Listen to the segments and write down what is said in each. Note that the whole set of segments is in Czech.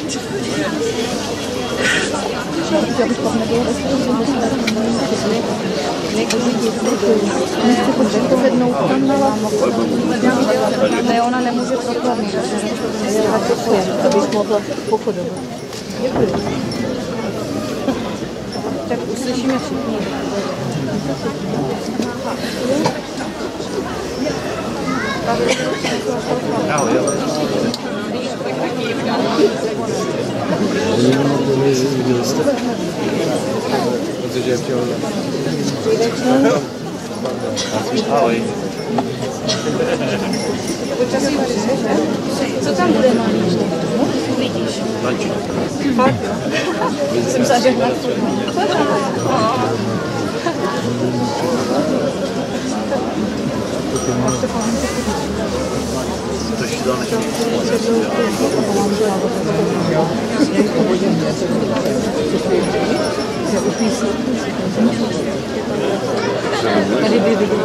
Ne, ona nemůže prokladnout. Abych mohla pochodovat. Děkuji. Tak uslyšíme všichni. Ahoj. Co tam bude mít? Uvidíš. Fakt? Jsem zažehnat. To ještě dál než Tady by viděla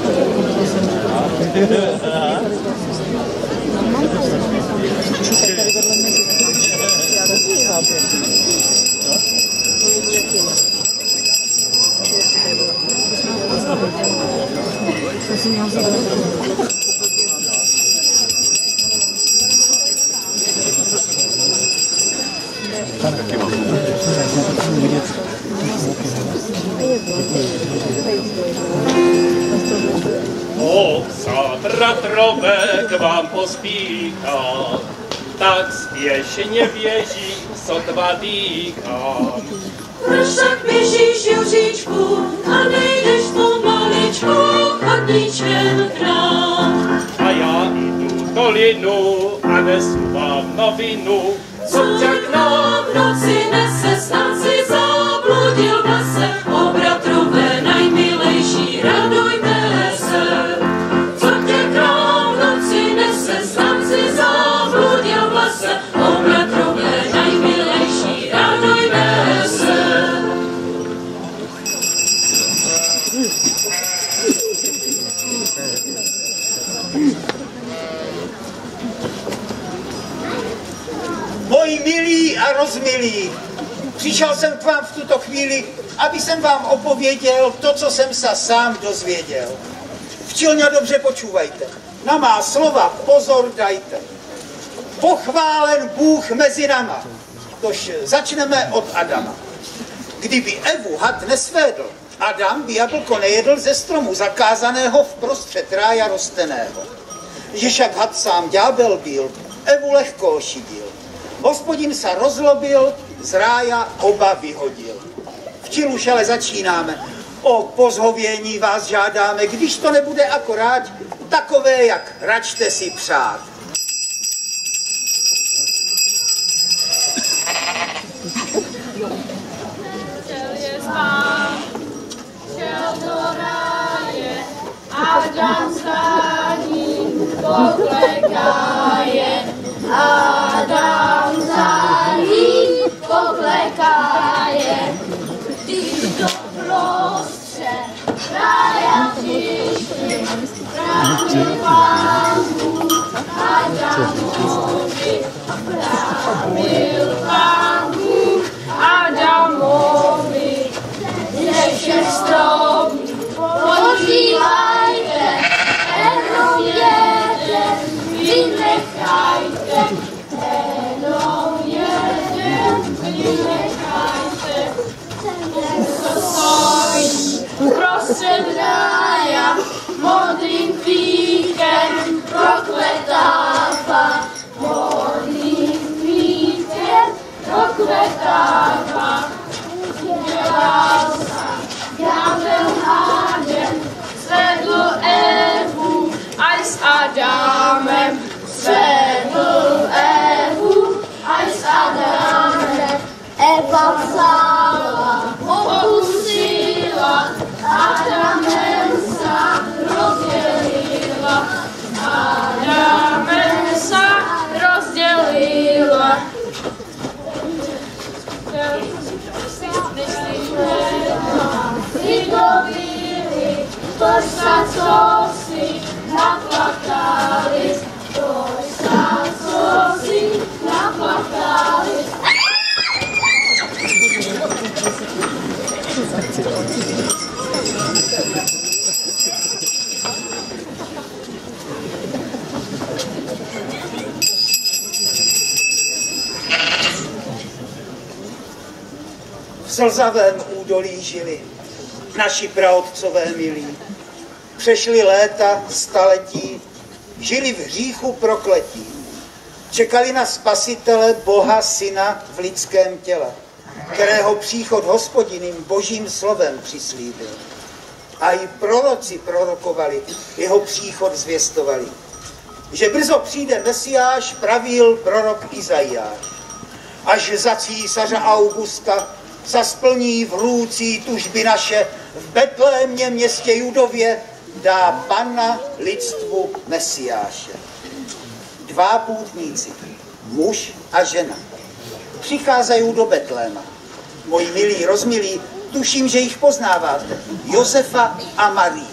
Bratrové k vám pospíchá, tak spěšně běží, sotva dýchám. Proč tak běžíš, Juříčku, a nejdeš pomaličku chodníčkem k nám? A já jdu dolinu a nesu vám novinu, Co tě k nám v noci nese, snad si zabludil v lese, o bratrové najmilejší, radujme se. Co tě k nám v noci nese, snad si zabludil v lese, o bratrové najmilejší, radujme se. Moji milí a rozmilí, přišel jsem k vám v tuto chvíli, aby jsem vám opověděl to, co jsem se sám dozvěděl. Včilně dobře počúvajte, na má slova pozor dajte. Pochválen Bůh mezi náma, tož začneme od Adama. Kdyby Evu had nesvédl, Adam by jablko nejedl ze stromu zakázaného vprostřed rája rosteného. Že však had sám ďábel byl, Evu lehko ošidil. Hospodin se rozlobil, z rája oba vyhodil. Včil už ale začínáme. O pozhovění vás žádáme, když to nebude akorát takové, jak račte si přát. Šel do ráje, Adam za ním poklekáje. Adam za ním poklekáje. Když do prostřed rája přišli, bránil Pán Bůh Adamovi. Bránil Pán Bůh Adamovi. Ze všech stromů požívajte, jenom jeden vynechajte, jenom jeden vynechajte. Ten, co stojí uprostřed rája, modrým kvítem prokletává, modrým kvítem prokletává. slzavém údolí žili naši praotcové milí. Přešli léta, staletí, žili v hříchu prokletí. Čekali na Spasitele, Boha, Syna v lidském těle, kterého příchod Hospodiným božím slovem přislíbil. A i proroci prorokovali, jeho příchod zvěstovali. Že brzo přijde Mesiáš, pravil prorok Izajáš. Až za císaře Augusta se splní vrůcí tužby naše, v Betlémě městě Judově dá Panna lidstvu Mesiáše. Dva půtníci, muž a žena, přicházejí do Betléma. Moji milí, rozmilí, tuším, že jich poznáváte. Josefa a Marii.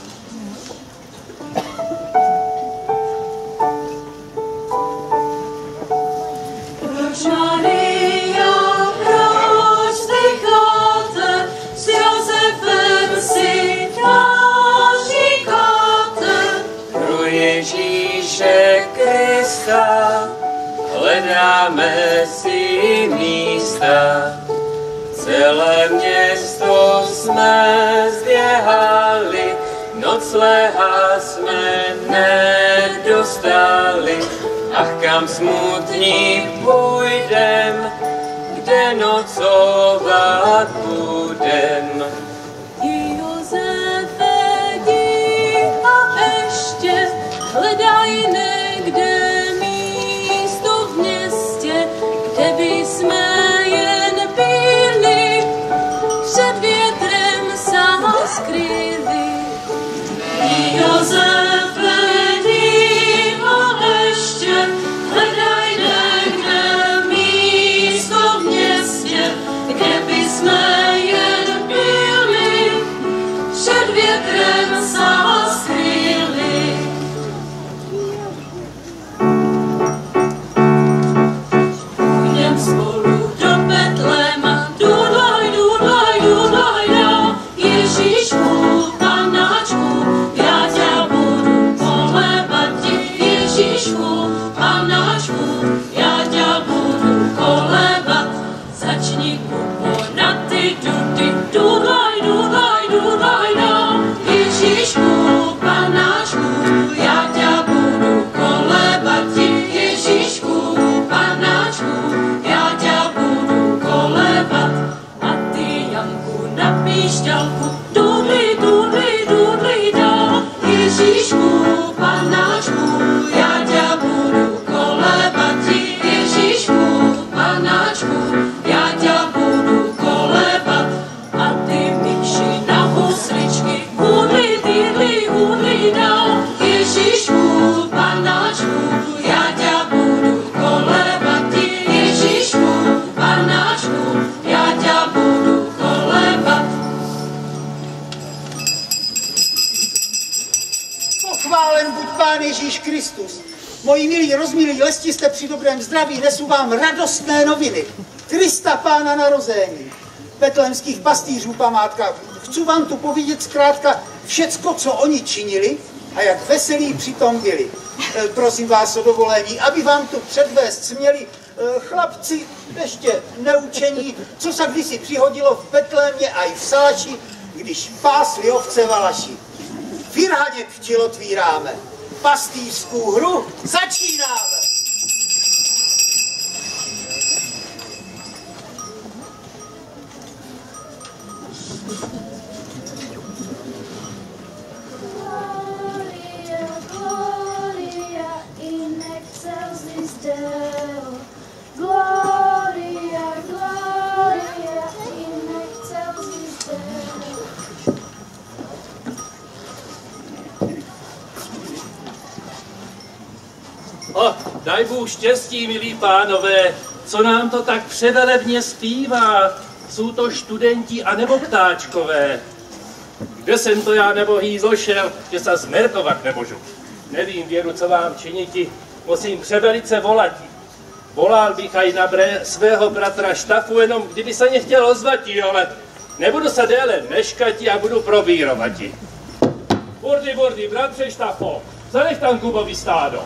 Proč Maria, proč vzdycháte, s Josefem si říkáte? Pro Ježíše Krista hledáme si místa. Celé město jsme zběhali, nocleha jsme nedostali. Ach, kam smutní půjdem, kde nocovat budem. Josefe, jdi a ještě hledaj někde místo v městě, kde by jsme jen byli, před větrem se skryli. Josefe, jdi a ještě hledaj někde místo v městě, kde by jsme jen byli, před větrem se skryli. Půjdem spolu do Betléma, dudlaj, dudlaj, dudlaj, dá. Ježíšku, panáčku, já tě budu kolebat. Ježíšku, panáčku, já tě budu kolebat. Začni kuponat ty dudy, dudlaj, dudlaj, dudlaj, dá. Ježíšku, panáčku, já tě budu kolebat. Ježíšku, panáčku, já tě budu kolebat. A ty, Janku, na píšťalku, dudli, dudli, dudli, dá. Ježíšku, panáčku, já tě budu kolebat. Ježíšku, panáčku, já tě budu kolebat. A ty, myši, na husličky, hudli, dydli, hudli, dá. Ježíšku, panáčku, já tě budu kolebat. Ježíšku, panáčku, já tě budu kolebat. Pochválen buď Pán Ježíš Kristus. Moji milí, rozmilí, lesti jste při dobrém zdraví, nesu vám radostné noviny. Krista Pána narození, betlémských pastýřů památka. Chci vám tu povědět zkrátka všecko, co oni činili a jak veselí přitom byli. Prosím vás o dovolení, aby vám tu předvést směli chlapci ještě neučení, co se kdysi přihodilo v Betlémě a i v Salaši, když pásli ovce valaši. Firhaně včil otvíráme, pastýřskou hru začínáme. Gloria, Gloria in excelsis Deo. Gloria, Gloria in excelsis Deo. O, daj Bůh štěstí, milí pánové, co nám to tak převelebně zpívá. Jsou to študenti anebo ptáčkové. Kde jsem to já nebohý zošel, že se zmerkovat nemůžu. Nevím, věru, co vám činiti, musím převelice volati. Volal bych aj na svého bratra Štafu, jenom kdyby se nechtěl ozvati, ale nebudu se déle meškati a budu probírovati. Burdy, bratře Štafo, zanech tam Kubovi stádo.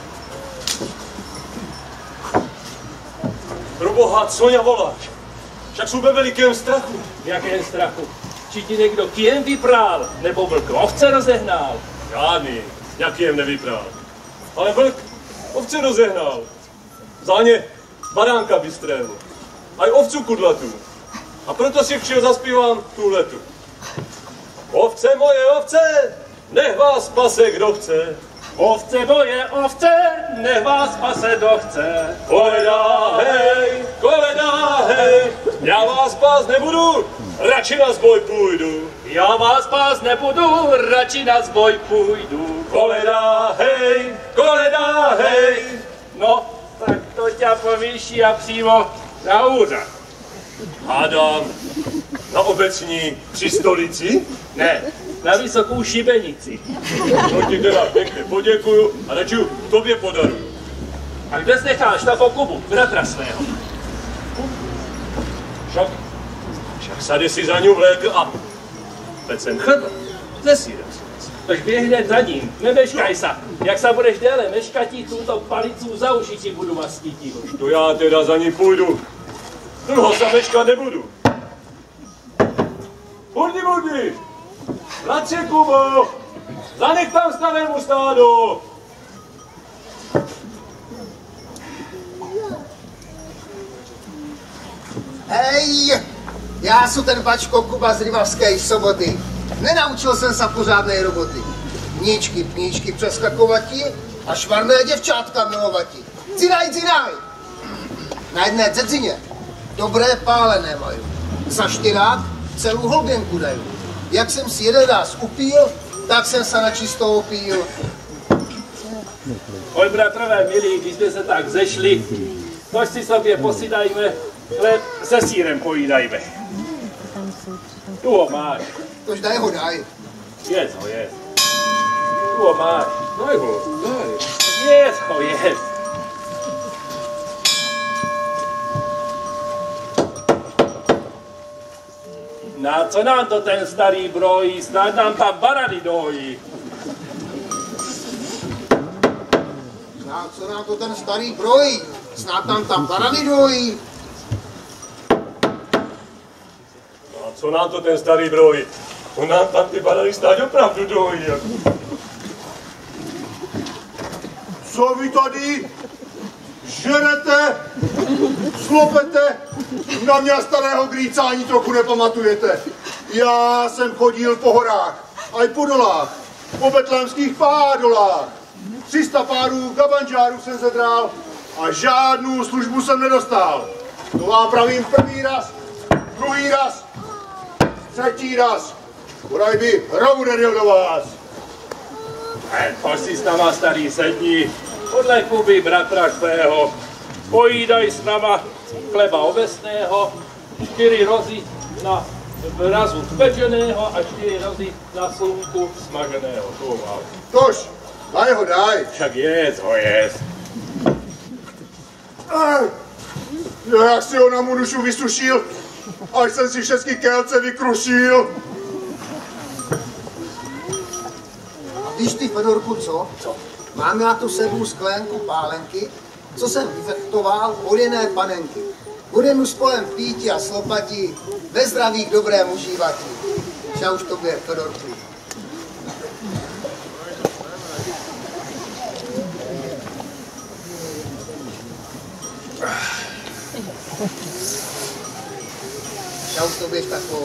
Proboha, co mě voláš? však jsou ve velikém strachu. V jakém strachu? Či ti někdo kým vyprál, nebo vlk ovce rozehnal? Žádný, jakým nevyprál. Ale vlk ovce rozehnal. Za ně baránka bystrého. A i ovcu kudlatu. A proto si včil zaspívám tuhletu. Ovce moje ovce, nech vás pase kdo chce. Ovce moje ovce, nech vás pase kdo chce. Koleda hej, já vás pás nebudu, radši na zboj půjdu. Já vás pás nebudu, radši na zboj půjdu. Koleda hej. No, tak to tě povýší a přímo na úřad. Hádám, na obecní při stolici? Ne, na Vysokou Šibenici. To ti teda pěkně poděkuju a radši tobě podaruju. A kde necháš na pokubu, bratra svého? Však sady si za ňu vlékl a pecem chleba ze sýrem. Tak běhne za ním, nemeškaj se. Jak se budeš déle meškatí, tuto palicu za uši ti budu mastít. To já teda za ním půjdu. Dlouho se meškat nebudu. Burdi! Bratře Kubo! Zanech tam stavému stádu! Hej, já jsem ten bačko Kuba z Rivavské Soboty. Nenaučil jsem se pořádné roboty. Níčky, pníčky přeskakovati a švarné děvčátka milovati. Cinaj! Na jedné dzedzině dobré pálené mají. Za 4 celou holbenku dají. Jak jsem si jeden ráz upíl, tak jsem se na čisto opíl. Oj, bratrové milí, když jsme se tak zešli, tož si sobě posidajme, chleb se sýrem pojídajme. Tu ho máš. Tož daj ho. Jedz ho. Tu ho máš. Daj ho. Jedz ho. Na co nám to ten starý brojí, snad nám tam barany dojí. Na co nám to ten starý brojí, snad nám tam barany dojí. A co nám to ten starý brojí? On nám tam ty barany snad opravdu dojí. Co vy tady žerete, slopete, na mě starého grýca ani trochu nepamatujete. Já jsem chodil po horách, a i po dolách, po betlémských pádolách. 300 párů gabanžárů jsem zedral a žádnou službu jsem nedostal. To vám pravím první raz, druhý raz, třetí raz. Bodaj by hromu nedjel do vás. Pojď si s náma, starý, sedni. Podle Kuby bratra tvého. Pojídaj s náma chleba obecného, 4 rozy na vrazu pečeného a 4 rozy na slunku smaženého. Tož, daj. Však jedz ho. Jak si ho na mu dušu vysušil, až jsem si všechny kelce vykrušil. Víš ty, Fedorku, co? Mám já tu sebou sklénku pálenky, co jsem vyfechtoval od jiné panenky. Budeme spolem píti a slopati, ve zdraví k dobrému užívati. Čau už tobě, Fedorku. Čau už tobě, Štako.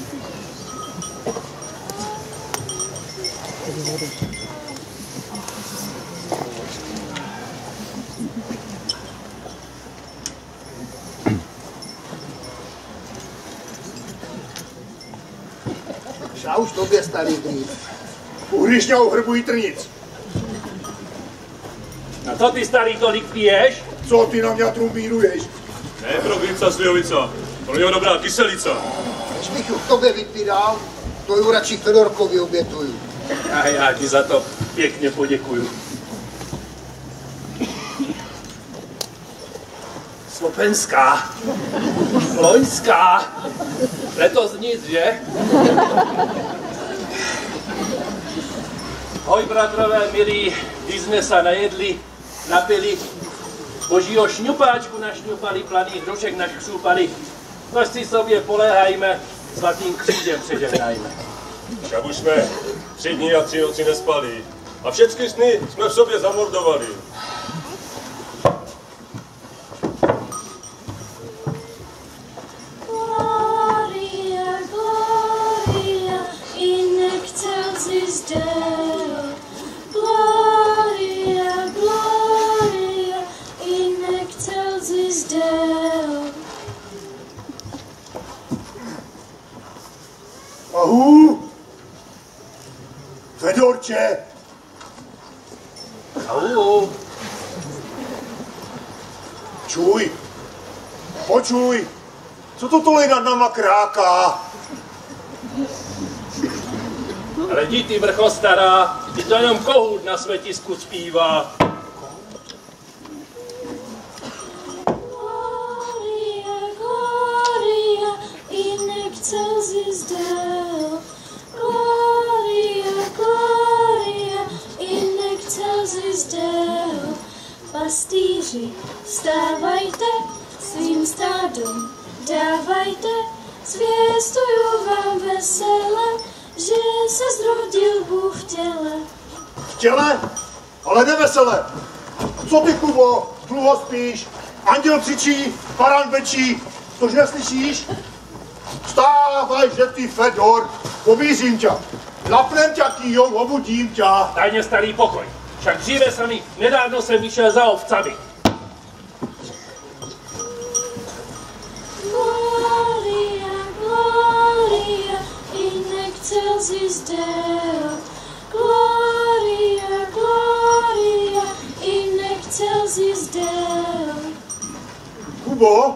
Čau už tobě, starý grýc. Uhryšňou hrbují trnic. A co ty, starý, tolik piješ? Co ty na mě trumbíruješ? Ne pro grýca slivovica, pro něho dobrá kyselica. Když bych ju k tobě vypíral, to ju radši Fedorkovi obětuju. A já ti za to pěkně poděkuju. Slopenská, loňská, letos nic, že? Hoj, bratrové milí, když jsme se najedli, napili, božího šňupáčku našňupali, planých hrošek naškřupali, tak si sobě poléhajme, zlatým křížem přežehnajme. Však už jsme 3 dny a 3 noci nespali. A všechny sny jsme v sobě zamordovali. Gloria, Gloria, in excelsis Deo. Gloria, Gloria, in excelsis Deo. Ahu! Fedorče! Au. Čuj! Počuj! Co to tohle nad náma kráká? Ale jdi ty vrcho stará, ty to jenom kohout na světisku zpívá. Gloria, Gloria, in excelsis Deo. Gloria, Gloria, in excelsis Deo. Pastýři, vstávajte, svým stádům dávajte, zvěstuju vám vesele, že se zrodil Bůh v těle. V těle? Ale nevesele. Co ty, Kubo? Dlouho spíš? Anděl křičí, barán bečí. Tož neslyšíš? Vstávaj, že ty, Fedor. Pobířím tě. Lapnem tě kýjou, obudím tě. Daj mě starý pokoj. Však dříve sami, nedávno jsem vyšel za ovcami. Gloria, Gloria, in excelsis Deo. Gloria, Gloria, in excelsis Deo. Kubo?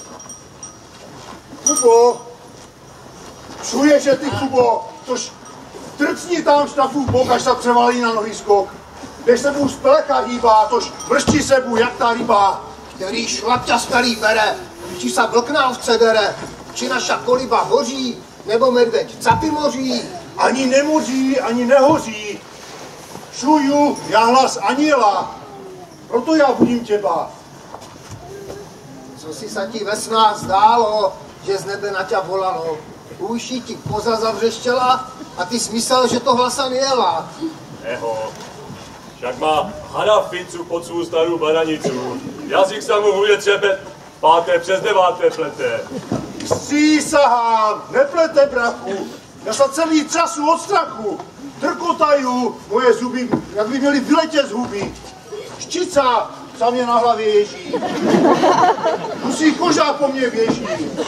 Kubo? Čuješ, že ty, Kubo? Tož trcni tam štafu v bok, až se převalí na nohy skok. Když se mu z peleka hýbá, tož vrští se mu, jak ta ryba. Který šlapťa starý bere, či sa vlk na ovce dere, či naša koliba hoří, nebo medveď capy moří. Ani nemoří, ani nehoří. Čuju já hlas aniela, proto já budím těba. Co si sa ti ve snách zdálo, že z nebe na ťa volalo? Uší ti koza zavřeštěla a ty smysl, že to hlasa nejela. Eho, však má hada v pincu pod svou starou baranicu. Jazyk se mu bude třepet, 5. přes 9. plete. Přísahám, neplete, brachu. Já se celý třasu od strachu. Trkotaju, moje zuby, jak by měly vyletět z huby. Ščica se mě na hlavě ježí. Kusí koža po mně běží.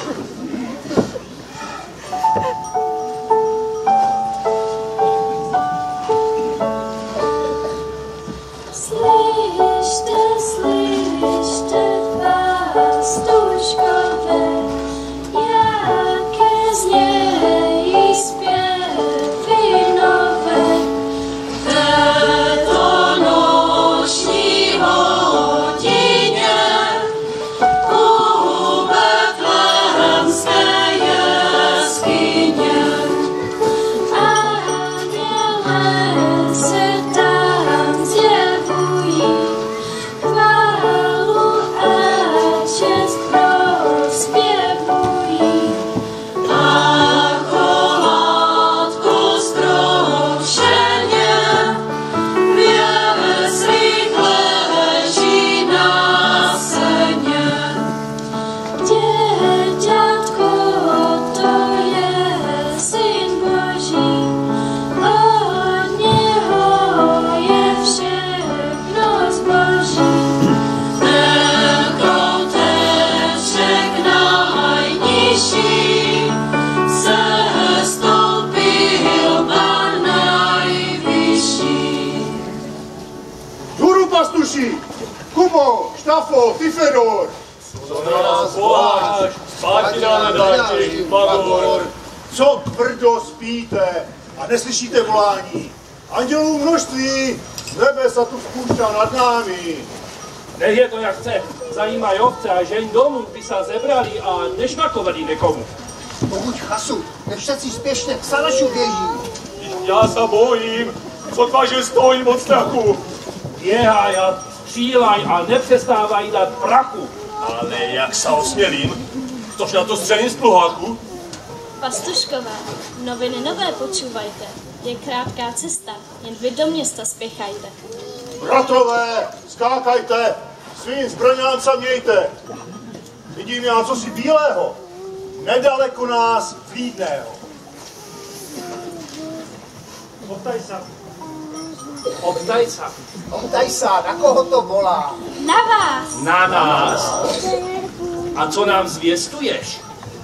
Slyšte, slyšte, pastuškové, jaké znějí zpěvy nové. Této noční hodině u Betlémské jeskyně anděle se tam zjevují, chválu a čest prospěvují. A kolátko zkroušeně věc rychle leží na seně. Děťátko, to je Syn Boží, od něho je všechno zboží. Ten kouteček najnižší se stoupil na nejvyšší. Juru pastuši, Kubo, Štafo, ty, Fedor. Co na nás voláš? Zpátky na dárky, Pavor. Co tvrdo spíte a neslyšíte volání? Andělů množství, z nebe se tu spouštá nad námi. Nech je to jak chce. Zajímají ovce a žeň domů by se zebrali a nešmakovali někomu. Pokud chasu, nech všetci spěšně k Sanašu běží. Já se bojím, co tváže stojím od strachu. Běhaj a střílaj a nepřestávaj dát prachu. Ale jak se osmělím, Což na to střelím z pluháku? Pastuškové, noviny nové počúvajte. Je krátká cesta, jen vy do města spěchajte. Bratrové, skákajte, svým zbraňám se mějte. Vidím já cosi bílého, nedaleko nás vlídného. Optaj sa, na koho to volá? Na vás! Na nás? A co nám zvěstuješ?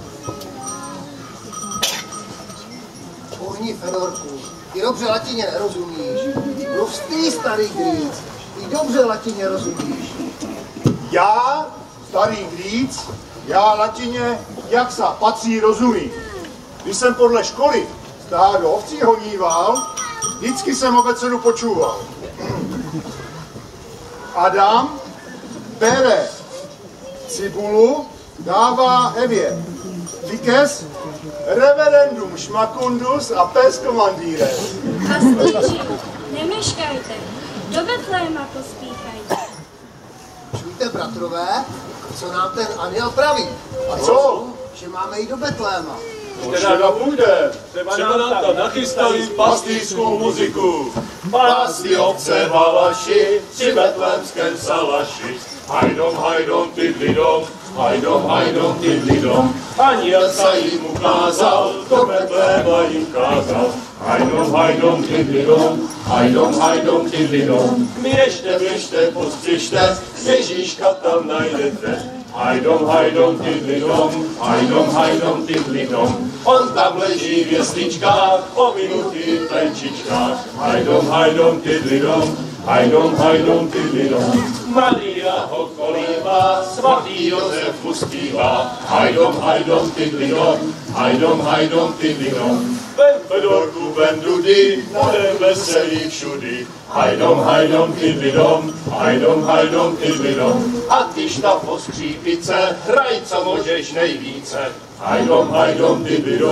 Pohni, Fedorku, ty dobře latině nerozumíš. Mluv ty, starý Grýc, ty dobře latině rozumíš. Já, starý Grýc, já latině, jak sa patří, rozumím. Když jsem podle školy stádo ovcí honíval, vždycky jsem obecedu počúval. Adam bere cibulu, dává Evě. Vikes, reverendum šmakundus a pes komandýre. Pastýři, nemeškajte, do Betléma pospíchajte. Čujte, bratrové, co nám ten anděl praví. A co? Že máme jít do Betléma. Teda půjde. Třeba nám tam nachystali pastýřskou muziku. Pásty ovce valaši, při betlémském salaši. Hajdom, tidlidom, hajdom, tidlidom. Anděl se jim ukázal, do Betléma jim kázal. Hajdom, tidlidom. Běžte, postřižte, Ježíška tam najdete. Hajdom, tidlidom. On tam leží v jesličkách, o minutý v plenčičkách. Hajdom, tidlidom. Maria ho kolíbá, svatý Josef uspívá. Hajdom, tidlidom. Vem Fedorku, vem Dudy, budem veselý všudy. Hajdom, tidlidom. A tyž ta postřípice, hraj, co můžeš nejvíce. Hajdom,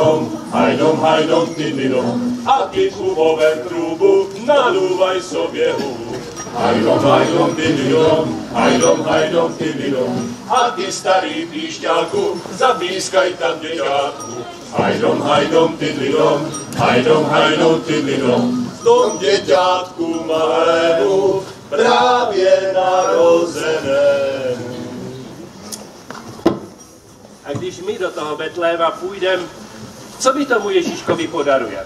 tidlidom. A ty klubovém trůbu, nadúvaj sobě hubu. Hajdom, tidlidom. A ty starý píšťálku, zapískaj tam děťátku. Hajdom, tidlidom. V tom děťátku malému, právě narozenému. A když my do toho Betléma půjdem, co my tomu Ježíškovi podarujeme?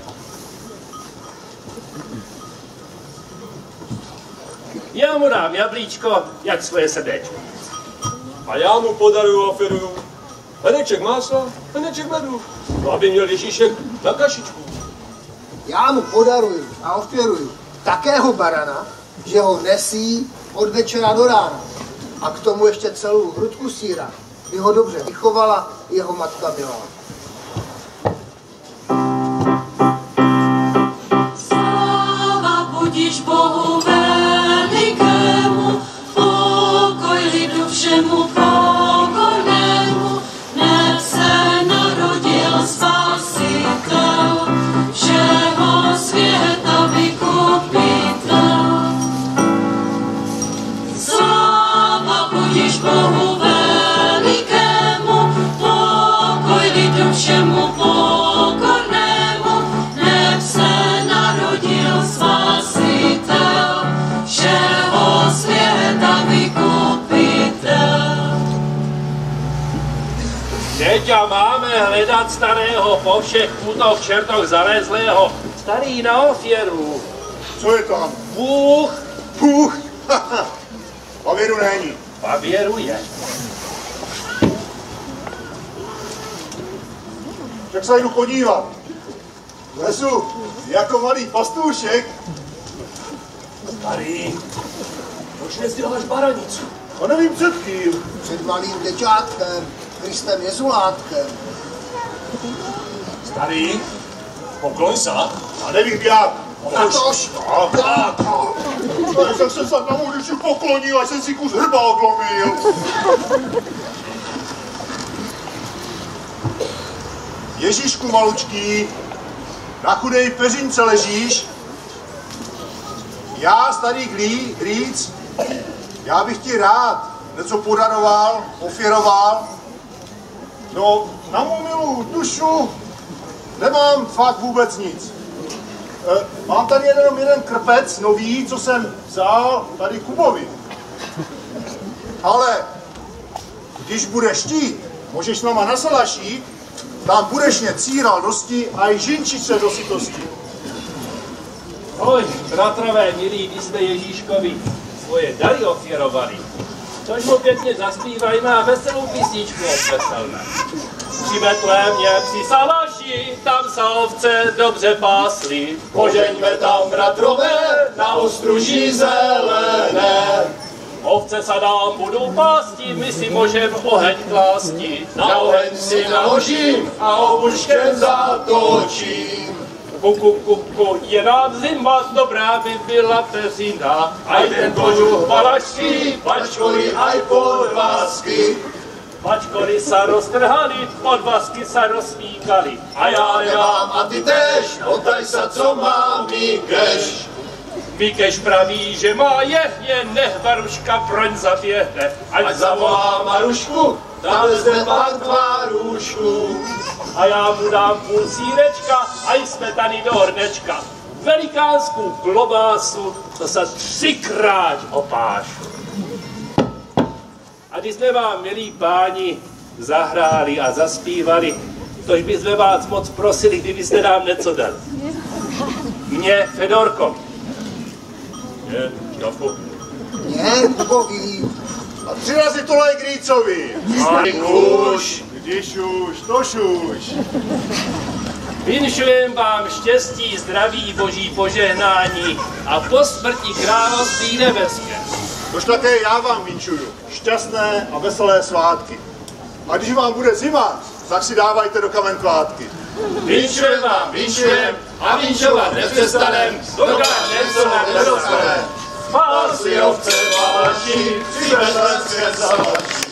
Já mu dám jablíčko, jak svoje srdéčko. A já mu podaruju a oferuju hrneček másla, hrneček medu, aby měl Ježíšek na kašičku. Já mu podaruju a ofiruju takého barana, že ho nesí od večera do rána. A k tomu ještě celou hrudku sýra, by ho dobře vychovala jeho matka milá. Sláva budíš Bohu velikému, pokoj lidu všemu pokornému, neb se narodil Spasitel, všeho světa vykupitel. Sláva budíš Bohu velikému, pokoj lidu všemu pokornému, neb se narodil Spasitel, všeho světa vykupitel. Teďa máme hledat starého po všech půtoch čertoch zalezlého. Starý na ofěru. Co je tam? Bůh. Bůh? Pavěru není. Pavěru je. Tak se jdu podívat. Lezu jako malý pastůšek. Starý, proč nezděláš baranicu? A nevím před kým. Před malým dečátkem, Kristem Jezulátkem. Starý, pokloň se. A nevím jak. Natož! Tak jsem se na můžu poklonil, až jsem si kus hrba odlomil. Ježíšku malučký, na chudej peřince ležíš. Já, starý Grýc, já bych ti rád něco podaroval, ofěroval. No, na mou milou dušu nemám fakt vůbec nic. Mám tady jenom jeden krpec nový, co jsem vzal tady Kubovi. Ale když budeš chtít, můžeš s náma na salašík, tam budeš mě círal dosti a i žinčice do sytosti. Oj, bratrové milí, my jsme Ježíškovi svoje dary ofiarovali. Což mu pěkně zaspívajme a veselou písničku obveselme. Při Betlémě, při salaši, tam se ovce dobře pásly. Požeňme tam, bratrové, na ostruží zelené. Ovce se nám budou pásti, my si můžem oheň klásti. Na oheň si naložím a obuškem zatočím. Kuku, je nám zima, dobrá by byla peřina. Aj ten kožuch palaští, pačkory aj podvázky. Pačkory se roztrhali, podvazky se rozsmíkali. A já nemám a ty tež, otaj se, co mám Míkeš. Míkeš praví, že má jen nech Maruška proň zaběhne. Ať zavolá Marušku, tam vezme pak tvarůšku. A já mu dám půl sírečka a jsme tady do hornečka. Velikánskou klobásu, to se 3krát opášu. A když jsme vám, milí páni, zahráli a zaspívali, tož bychom vás moc prosili, kdybyste nám něco dali. Mně, Fedorko. Je, Šťavko. Ne, Kubovi. A 3 razy tohle Grícovi. Už. Když už, tož už. Vinšujem vám štěstí, zdraví, boží požehnání a po smrti království nebeské. Tož také já vám vinčuju. Šťastné a veselé svátky. A když vám bude zima, tak si dávajte do kamen kvátky. Vinšujem vám, vinšujem a vinšovat nepřestanem, dokud něco nám nedostane. Pásy ovce váží, při betlémském salaši.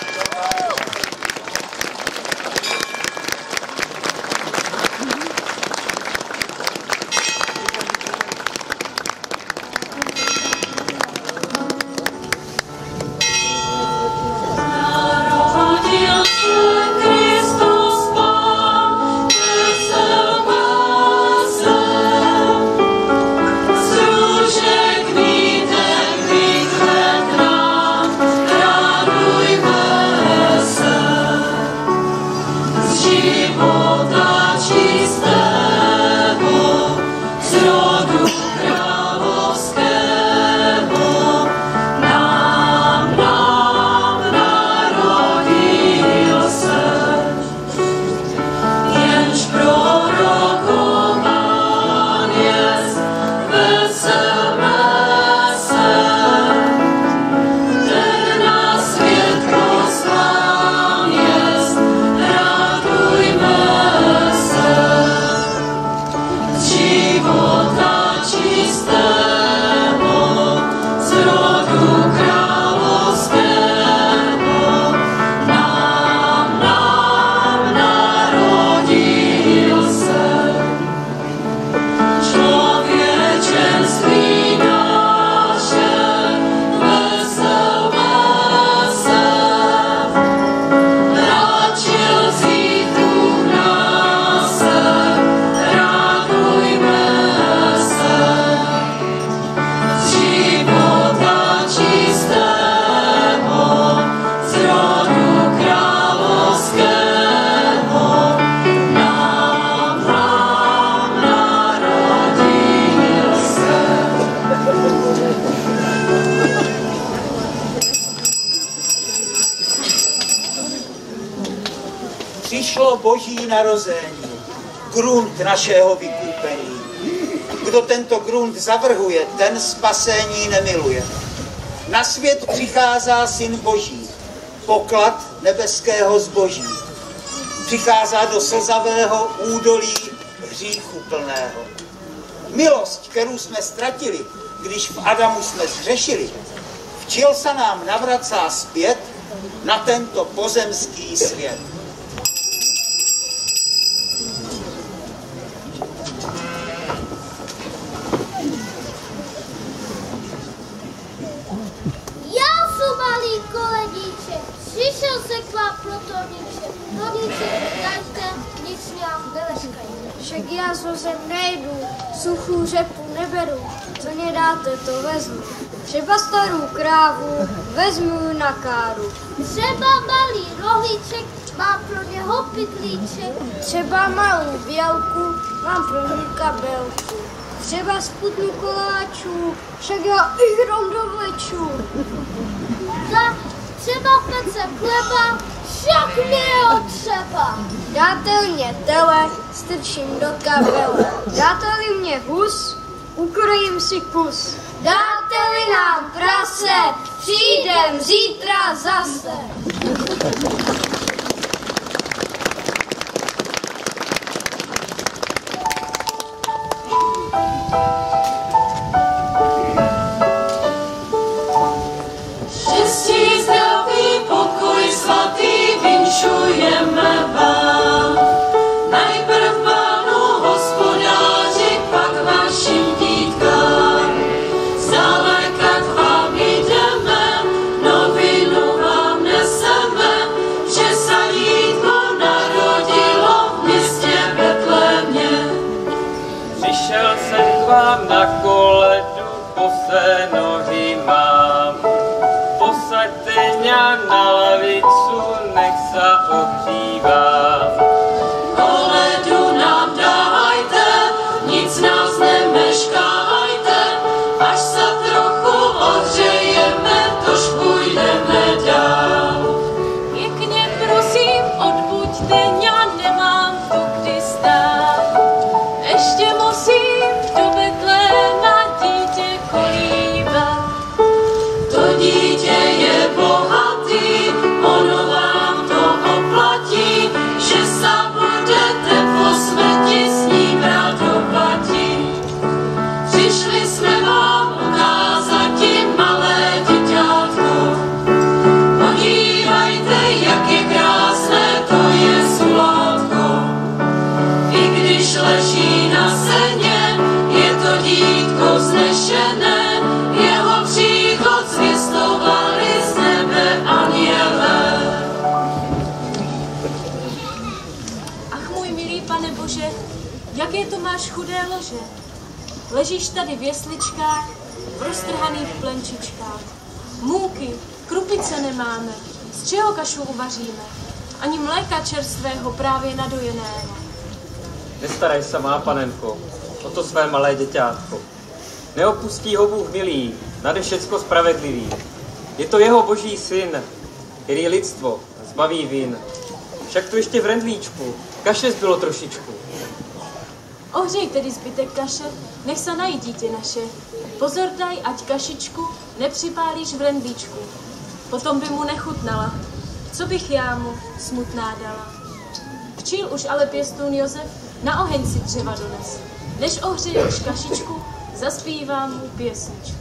Přišlo boží narození, grunt našeho vykupení. Kdo tento grunt zavrhuje, ten spasení nemiluje. Na svět přichází syn boží, poklad nebeského zboží. Přichází do slzavého údolí hříchu plného. Milost, kterou jsme ztratili, když v Adamu jsme zřešili, včil se nám navracá zpět na tento pozemský svět. Já jsem malý koledíček, přišel jsem řekla proto ničem. Rodníci, dajte, nic mě neleškají. Však já s vozem nejdu, suchou řepu neberu, co mě dáte, to vezmu. Třeba starou krávu vezmu na káru. Třeba malý rohlíček má pro něho pytlíček. Třeba malou bělku mám pro ní kabelku. Třeba sputnu koláčů, však já i hrom do vlečů. Třeba pece chleba, však mě je třeba. Dáte-li mě tele, strčím do kabele. Dáte-li mě hus, ukrojím si kus. Dáte-li nám prase, přijdem zítra zase. Štěstí, zdraví, pokoj svatý vinšujeme vám. Najprv Pánu Hospodáři, pak vašim dítkám. Zdaleka k vám jdeme, novinu vám neseme, že se dítko narodilo v městě Betlémě. Přišel jsem k vám na koledu, bosé nohy mám. Posaďte mě na lavicu, nech se ohřívám. Koledu nám dajte, nic nás nemeškajte, až se trochu ohřejeme, tož půjdeme dál. Pěkně prosím, odbuďte, já nemám tu kdy stát. Ještě musím do Betléma dítě kolíbat. To dítě je bohatý, ono vám to oplatí, že se budete po smrti s ním radovati. Přišli jsme vám ukázat ti malé děťátko. Podívajte, jak je krásné, to je zulátko. I když leží na seně, je to dítko znešené, jeho příchod zvěstovali z nebe andělé. Ach, můj milý Pane Bože, jaké to máš chudé lože. Ležíš tady v jesličkách, v roztrhaných plenčičkách. Můky, krupice nemáme, z čeho kašu uvaříme? Ani mléka čerstvého, právě nadojeného. Nestaraj se, má panenko, o to své malé děťátko. Neopustí ho Bůh milý, nade všecko spravedlivý. Je to jeho boží syn, který lidstvo zbaví vin. Však tu ještě v rendlíčku, kaše zbylo trošičku. Ohřej tedy zbytek kaše, nech se najít dítě naše. Pozor daj, ať kašičku nepřipálíš v rendlíčku. Potom by mu nechutnala. Co bych já mu smutná dala? Včíl už ale pěstůn Josef na oheň si dřeva dones. Než ohřeješ kašičku, zaspívám mu pěsničku.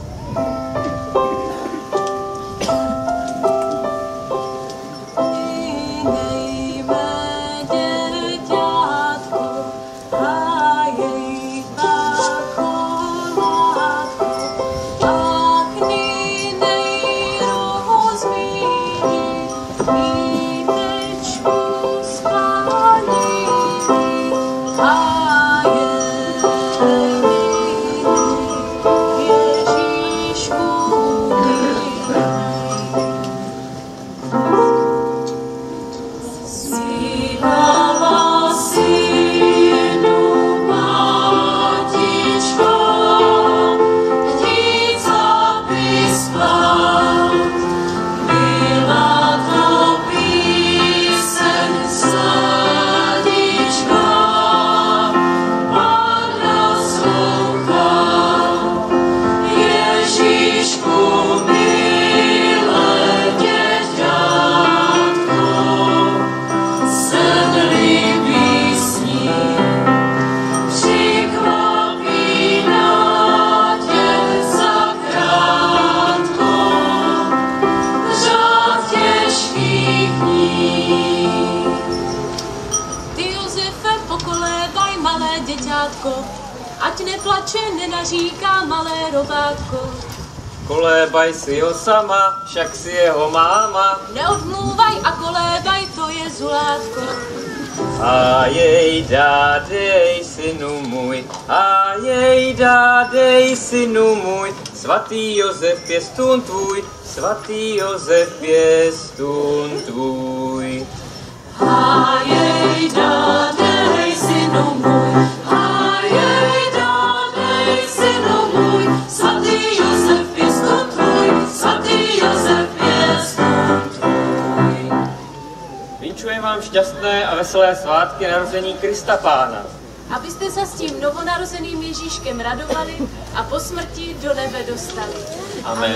Ať neplače, nenaříká malé robátko. kolébaj si ho sama, však si jeho máma. Neodmluvaj a kolébaj, to je Zulátko. A jej dádej, synu můj, a jej dádej, synu můj, svatý Josef pěstun tvůj, svatý Josef pěstun tvůj. A jej dádej, synu můj, a jej dádej, synu můj, svatý Josef pěstun tvůj, svatý Josef pěstun tvůj. Vinčuji vám šťastné a veselé svátky narození Krista Pána. Abyste se s tím novonarozeným Ježíškem radovali a po smrti do nebe dostali. Amen.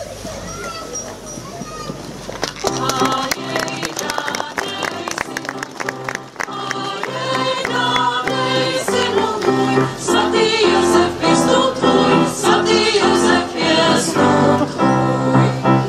A jej dádej, synu můj, svatý Josef pěstun tvůj, svatý Josef pěstun tvůj.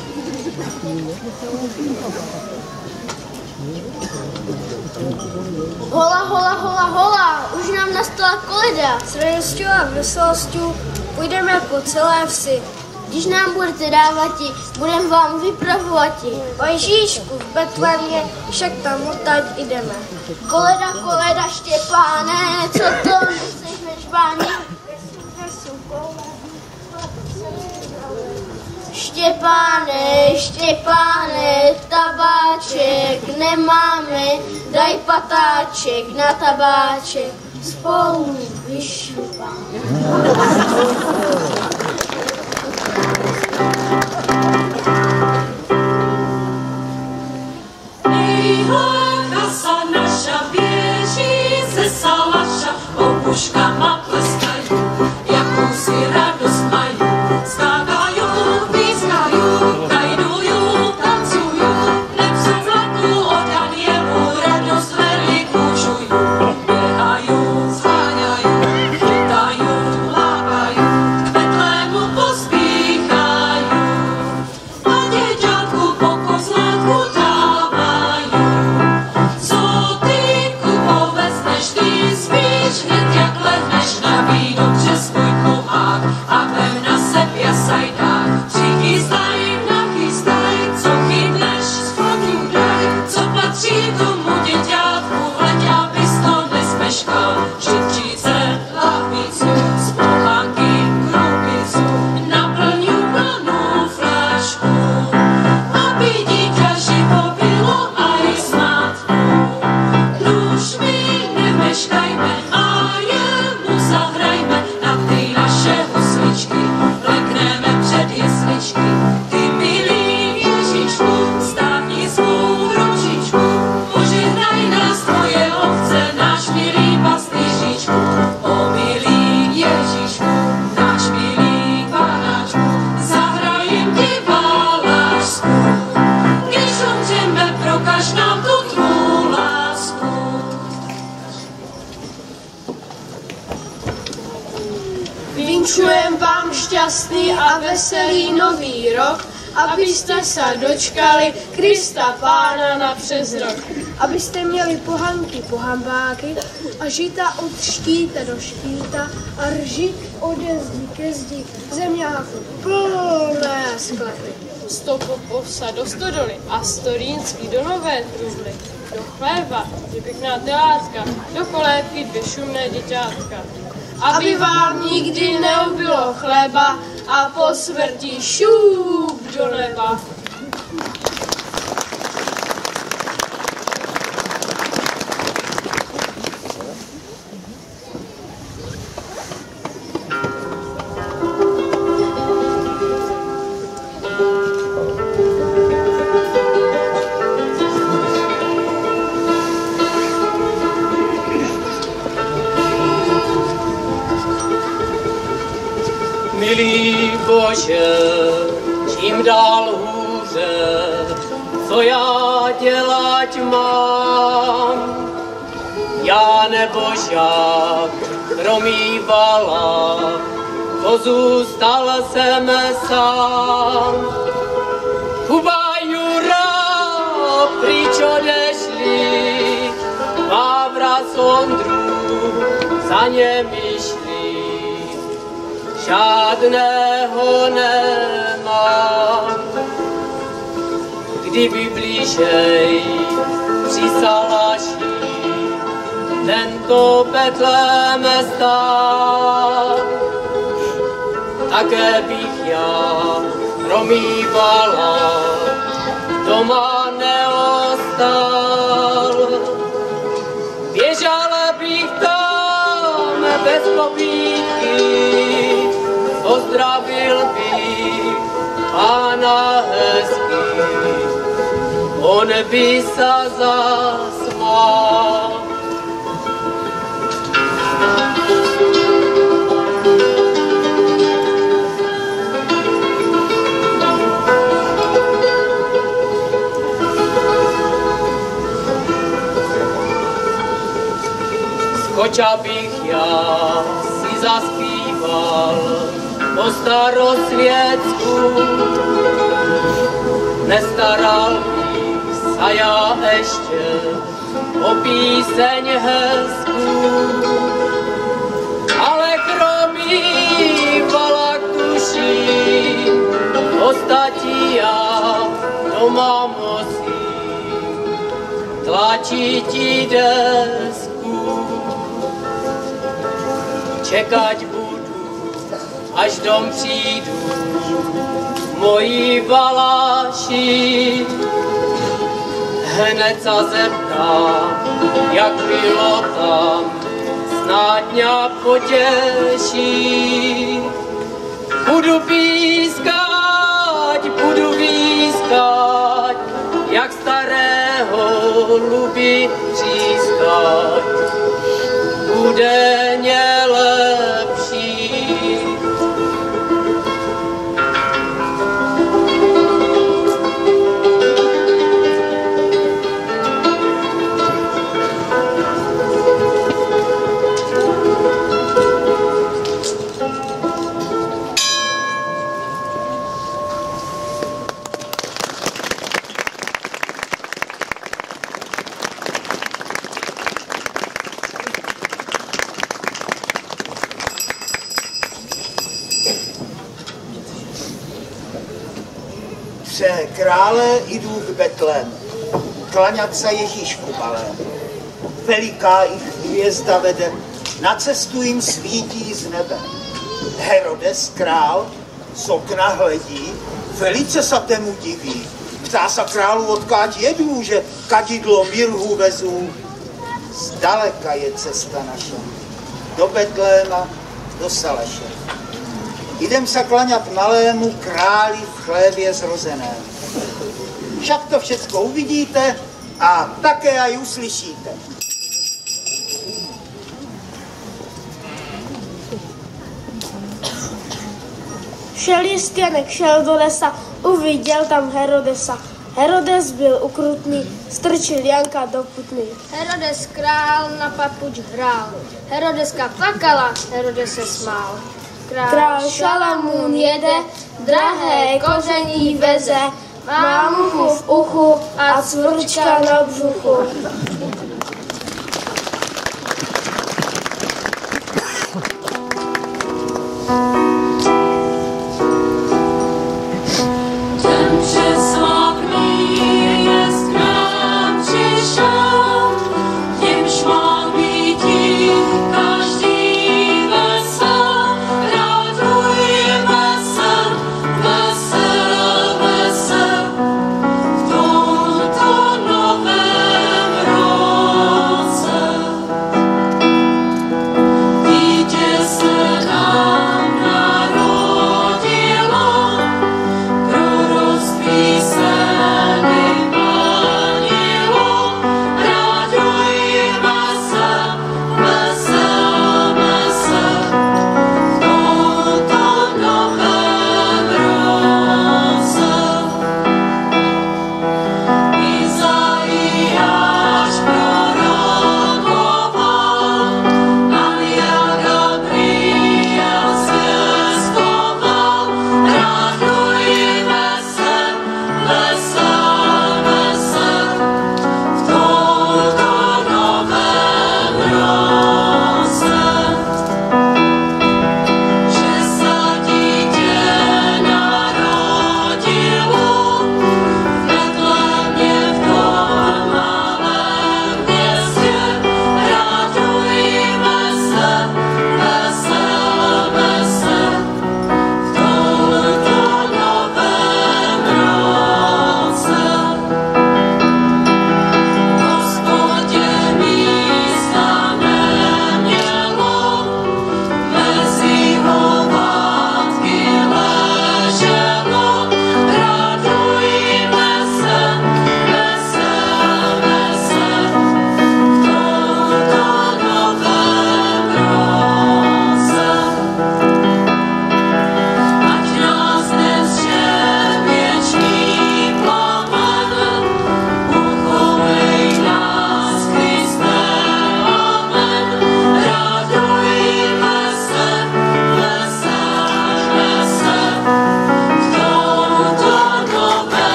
Hola, hola, hola, hola, už nám nastala koleda. S radostí a veselostí půjdeme po celé vsi. Když nám budete dávati, budeme vám vypravovati. O Ježíšku v Betlémě, však tam odtaď jdeme. Koleda, koleda, Štěpáne, co to neseš nežbáně? Štěpáne, Štěpáne, tabáček nemáme, daj patáček na tabáček, spolu vyšupáme. Kasa naša běží ze salaša, opuškama pleskají, jakou si radost mají. Skákají, pískají, tajdují, tancují, nepsu vlaku od Danielu, radost velikou žují. Běhají, zháňají, chytají, lákají, k Betlému pospíchají. A děťátku po kozlátku dávají. Co ty, Kubo, vezmeš, ty spíš hned, jak lehneš na víno přes tvůj pohák a vem na se pěsaj dák. Přichystaj, nachystaj, co chytneš, schodím daj, co patří tomu děťátku, hleď, abys to nespeškal. Živčice, lahvicu, z pohánky, krupicu, naplňu plnou flašku, aby dítě živo bylo aj smátku. Nuž my nemeškajme a jemu zahrajme na ty naše husličky, lekneme před jesličky. Ty milý Ježíšku, stávni svou ručičku, požehnaj nás tvoje ovce, náš milý pastýříčku. O milý Ježíšku, náš milý panáčku, zahrajem ti bálašku, když umřeme, prokaž nám tu tvou lásku. Vinčujem vám šťastný a veselý nový rok, abyste se dočkali Krista Pána na přes rok. Abyste měli pohanky, pohambáky a žita od štíta do štíta a rži ode zdi ke zdi, zemňáku plné sklepy. 100 popovsa do stodoly a 100 rýnský do nové truhly. Do chléba, je pěkná telátka, do kolébky 2 šumné děťátka. Aby vám nikdy neubylo chleba a po smrti šup do neba. Milý Bože, čím dál hůře, co já dělat mám? Já nebožák promývala, pozůstal jsem sám. Kuba Jura pryč odešli, Vávra Sondru za němi šli. žádného nemám. Kdyby blížej při Salaši tento Betlém stál, také bych já promývala, doma neostal. Běžala bych tam bez pobídky, pozdravil bych Pána hezky, on by se zasmál. Skoča bych já si zaspíval po starosvětsku, nestaral bych se já ještě o píseň hezku, ale kromívala k duši, ostatí já doma musím tlačit ti desku. Čekat budu, až dom přijdu, moji Baláši. Hned se zeptám, jak bylo tam, snad mě potěší. Budu budu výskat, jak starého luby přískat. Bude lepší. Pře krále jdu k Betlému, klaňat se Ježíšku malém. Veliká jich hvězda vede, na cestu jim svítí z nebe. Herodes král z okna hledí, velice se temu diví. Ptá se králu, odkáď jedu, že kadidlo mirhu vezu. Zdaleka je cesta naša, do Betléma, do Salaše. Idem se klaňat malému králi v chlévě zrozenému. Však to všecko uvidíte a také aj uslyšíte. Šel jistěnek, šel do lesa, uviděl tam Herodesa. Herodes byl ukrutný, strčil Janka do putny. Herodes král na papuč hrál, Herodeska plakala, Herodes se smál. Král Šalamún jede, drahé koření veze, má muchu v uchu a cvrčka na břuchu. Novém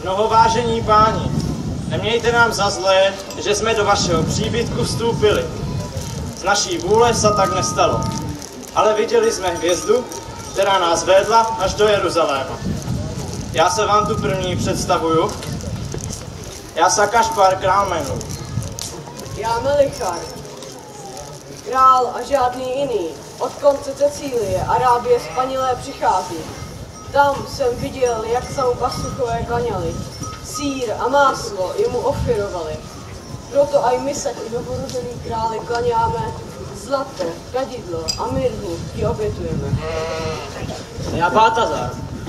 Mnohovážení páni, nemějte nám za zlé, že jsme do vašeho příbytku vstoupili. Z naší vůle se tak nestalo, ale viděli jsme hvězdu, která nás vedla až do Jeruzaléma. Já se vám tu první představuju. Já se Kašpar král jmenuji. Já Melichar, král a žádný jiný. Od konce Cecílie, Arábie spanilé přichází. Tam jsem viděl, jak se mu pasuchové klaněli. Sýr a máslo jemu ofirovali. Proto aj my se i novorozený králi klaňáme. Zlato, kadidlo a mirhu ti obětujeme. Já Bátazar,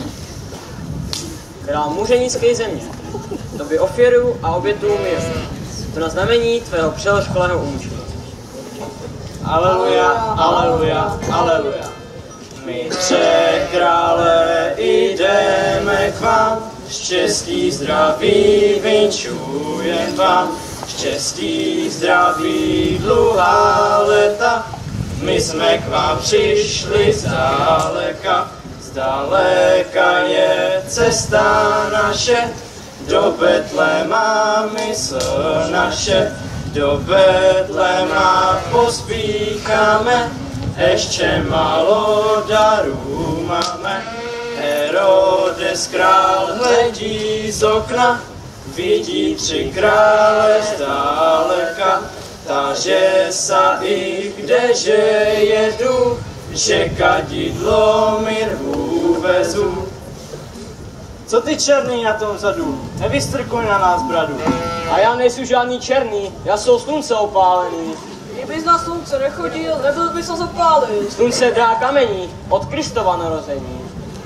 král muřenické země. Tobě ofěruju a obětuju mír. To na znamení tvého přeložkolého umučení. Aleluja, aleluja, aleluja. My tři krále jdeme k vám, štěstí, zdraví vinčujem vám. Štěstí, zdraví, dlouhá léta, my jsme k vám přišli zdaleka. Zdaleka je cesta naše, do Betléma mysl naše. Do Betléma pospícháme, ještě málo darů máme. Herodes král hledí z okna, vidí tři krále zdaleka. Táže sa ich, kdeže jedu, že kadidlo mirhu vezu. Co ty černý na tom vzadu? Nevystrkuj na nás bradu. A já nejsou žádný černý, já jsou slunce opálený. Kdybys na slunce nechodil, nebyl by se zapálit. Slunce dá kamení od Kristova narození.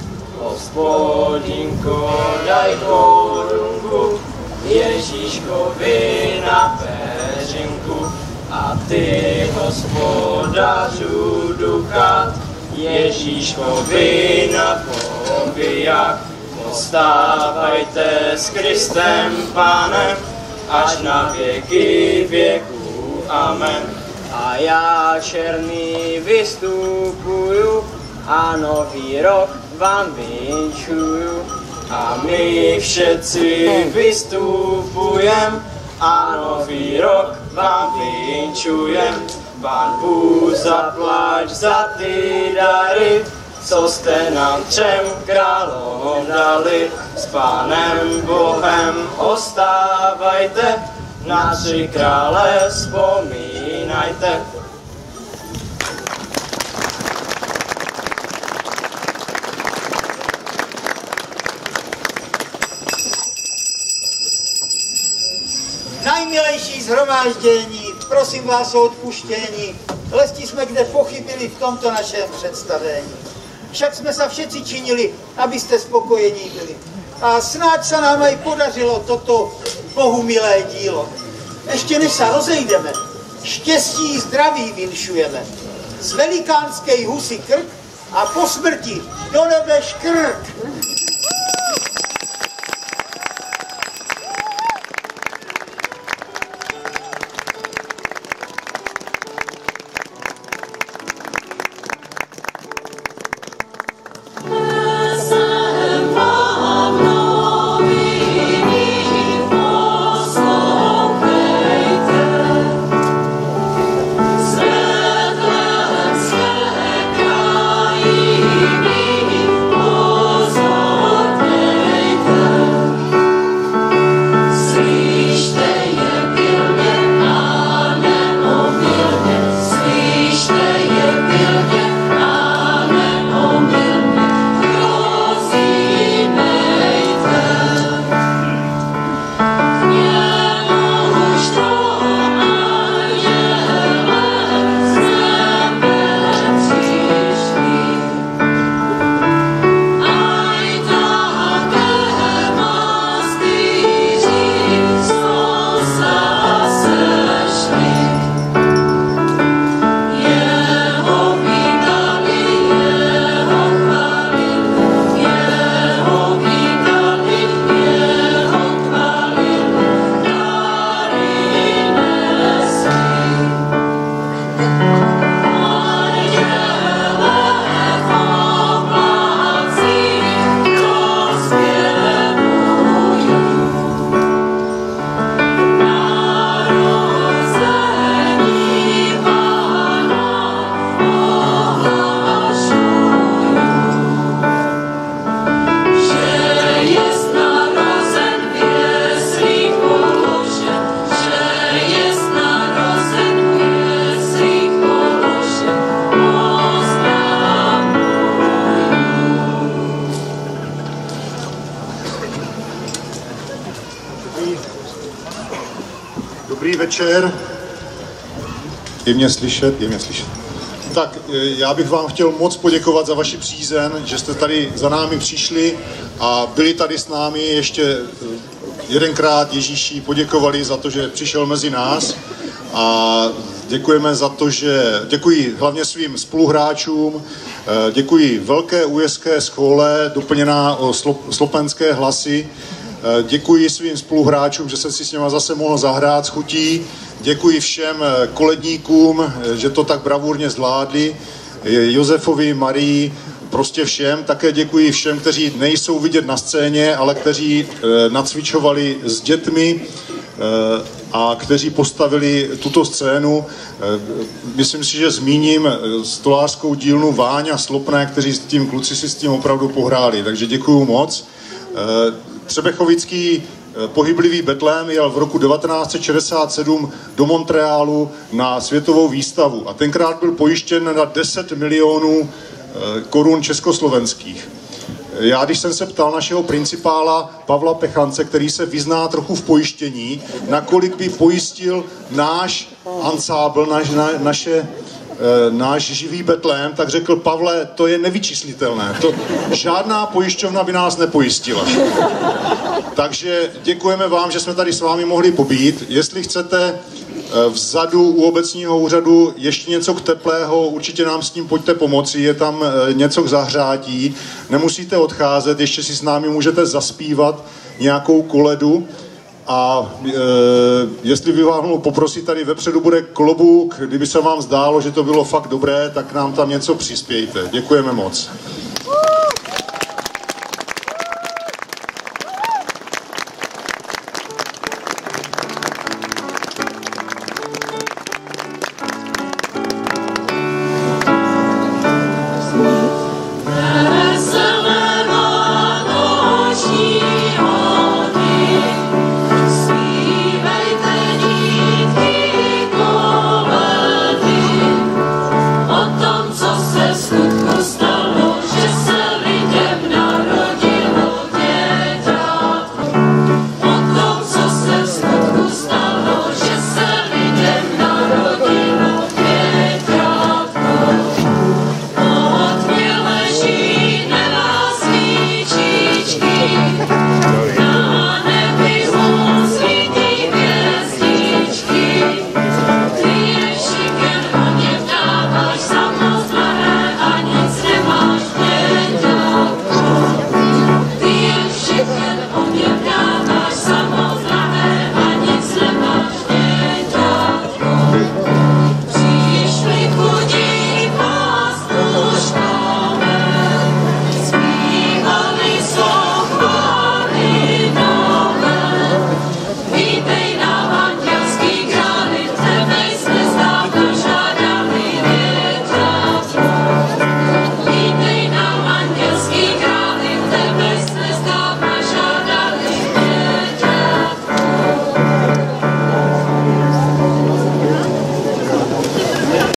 Hospodinko, daj korunku Ježíškovi na peřinku. A ty, hospodařu ducha, Ježíškovi na pobiják. Postávajte s Kristem Pánem, až na věky věků. Amen. A já černý vystupuju a nový rok vám vinčuju. A my všetci vystupujem a nový rok vám vinčujem. Pán Bůh zaplať za ty dary, co jste nám třem králům dali. S Pánem Bohem ostávajte, na tři krále vzpomínajte. Najmilejší shromáždění, prosím vás o odpuštění, lesti jsme kde pochybili v tomto našem představení. Však jsme se všetci činili, abyste spokojení byli. A snad se nám aj podařilo toto Bohu milé dílo. Ještě než se rozejdeme, štěstí, zdraví vinšujeme. Z velikánské husy krk a po smrti do nebe škrt. Pozor. Dobrý večer. Je mě slyšet? Tak já bych vám chtěl moc poděkovat za vaši přízeň, že jste tady za námi přišli a byli tady s námi ještě jedenkrát Ježíši poděkovali za to, že přišel mezi nás a děkujeme za to, že děkuji hlavně svým spoluhráčům, děkuji Velké újezdské škole, doplněná o slopenské hlasy, děkuji svým spoluhráčům, že jsem si s nimi zase mohl zahrát s chutí, děkuji všem koledníkům, že to tak bravurně zvládli, Josefovi, Marii, prostě všem. Také děkuji všem, kteří nejsou vidět na scéně, ale kteří nacvičovali s dětmi a kteří postavili tuto scénu. Myslím si, že zmíním stolářskou dílnu Váňa Slopné, kteří kluci si s tím opravdu pohráli, takže děkuju moc. Třebechovický pohyblivý Betlém jel v roku 1967 do Montrealu na světovou výstavu a tenkrát byl pojištěn na 10 milionů korun československých. Já, když jsem se ptal našeho principála Pavla Pechance, který se vyzná trochu v pojištění, nakolik by pojistil náš ansábl, náš živý Betlém, tak řekl: Pavle, to je nevyčíslitelné. To žádná pojišťovna by nás nepojistila. Takže děkujeme vám, že jsme tady s vámi mohli pobít. Jestli chcete vzadu u obecního úřadu ještě něco k teplého, určitě nám s tím pojďte pomoci, je tam něco k zahřátí. Nemusíte odcházet, ještě si s námi můžete zaspívat nějakou koledu. A jestli by vám mohl poprosit, tady vepředu bude klobouk, kdyby se vám zdálo, že to bylo fakt dobré, tak nám tam něco přispějte. Děkujeme moc.